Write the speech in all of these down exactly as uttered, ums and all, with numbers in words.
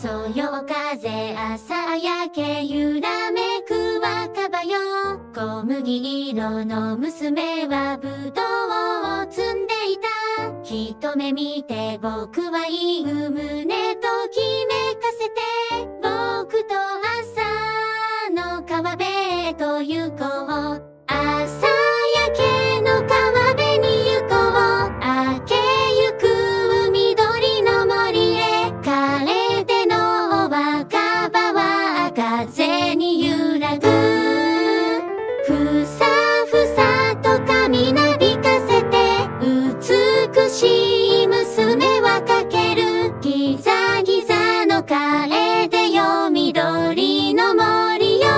そよ風朝焼け揺らめく若葉よ。小麦色の娘はぶどうを摘んでいた。一目見て僕は言う胸ときめかせて、僕と朝の川辺へと行こう。朝焼けの川辺に行こう。明けゆく緑の森へ。枯れての若葉は風に揺らぐ。ふさふさと髪なびかせて、美しい娘はかける。ギザギザの楓よ、緑の森よ。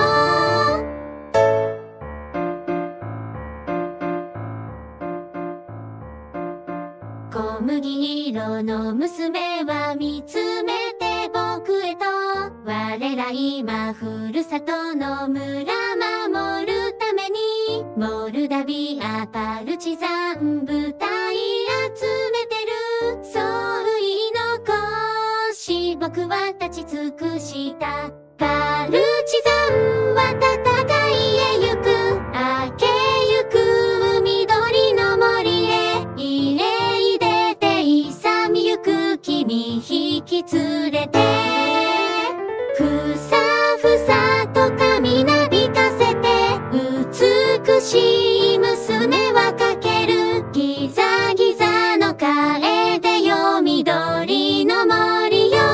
小麦色の娘は見つめて僕へと、我ら今ふるさとの村守るために、モルダビアパルチザン部隊集めてる。総意の腰僕は立ち尽くした。パルチザンは戦いへ行く。明けゆく緑の森へ。入れ出て勇みゆく君引き連れて。ふさふさと髪なびかせて、美しい娘はかける。ギザギザの楓よ、緑の森よ。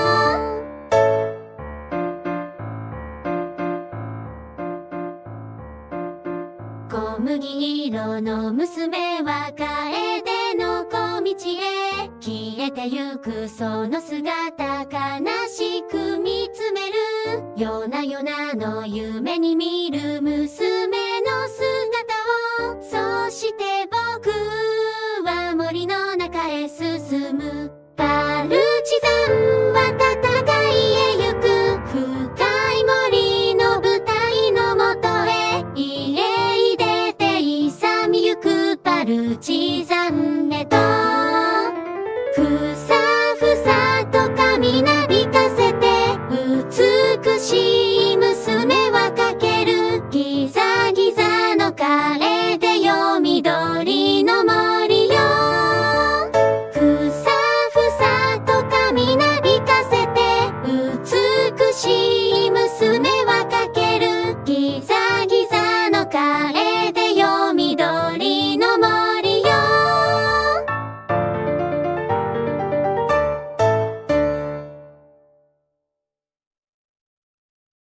小麦色の娘は楓の小道へ。消えてゆくその姿悲しく見つめる。夜な夜なの夢に見る娘の姿を。そして僕は森の中へ進む。パルチザンは戦いへ行く。深い森の舞台のもとへ。入れ出て勇みゆくパルチザンへと。ふさふさと髪なびかせて、美しい娘はかける。ギザギザの楓よ、緑の森よ。ふさふさと髪なびかせて、美しい娘はかける。ギザギザの楓